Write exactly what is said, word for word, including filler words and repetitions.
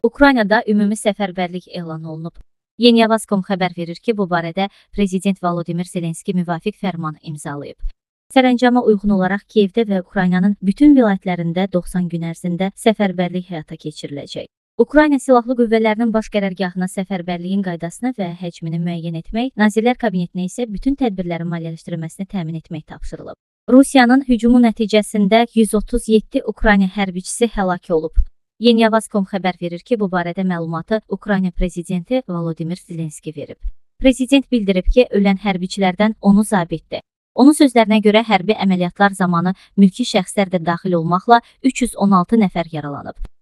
Ukraynada ümumi səfərbərlik elan olunub. Yeniyavaz.com xəbər verir ki, bu barədə Prezident Volodimir Zelenski müvafiq fərman imzalayıb. Sərəncama uyğun olaraq Kiyevdə və Ukraynanın bütün vilayətlərində doxsan gün ərzində səfərbərlik həyata keçiriləcək. Ukrayna Silahlı Qüvvələrinin baş qərargahına səfərbərliyin qaydasını və həcmini müəyyən etmək, Nazirlər Kabinetinə isə bütün tədbirlərin maliyyələşdirilməsini təmin etmək tapşırılıb. Rusiyanın hücumu nəticəsində yüz otuz yeddi Ukrayna hərbiçisi həlak olub. Yeniyavaz.com xəbər verir ki, bu barədə məlumatı Ukrayna Prezidenti Volodimir Zelenski verib. Prezident bildirib ki, ölən hərbiçilərdən onu zabitdir. Onun sözlərinə görə hərbi əməliyyatlar zamanı mülki şəxslər də daxil olmaqla üç yüz on altı nəfər yaralanıb.